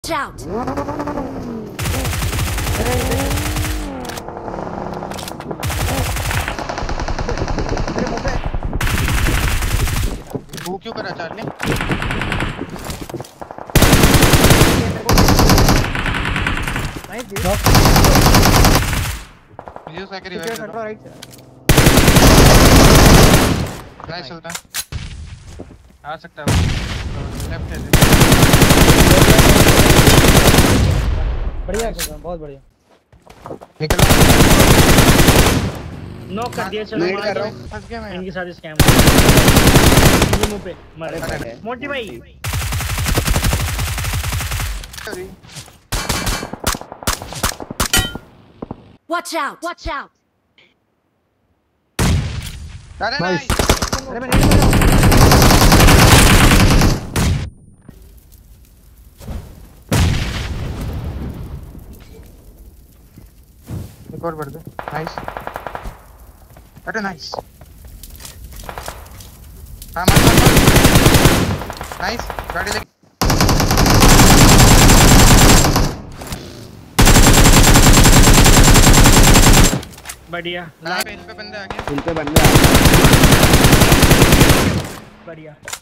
Out. वो क्यों करा चार्ली? मुझे उसका रिवाइव कर दो। नाइस सुल्तान। आ सकता है वो। लेफ्ट है। बढ़िया सुल्तान, बहुत बढ़िया। निकल। नॉक कर दिया। चलो फंस गया मैं। इनके साथ स्कैम मुंह पे मारे। मोटी भाई Watch out! Watch out! अरे नाइस। अरे मैं नहीं एक और बढ़ दे। नाइस। अरे नाइस। हाँ मत। नाइस। गाड़ी लेके। बढ़िया। इन पे बंदे आ गए। इन पे बंदे आ गए। बढ़िया।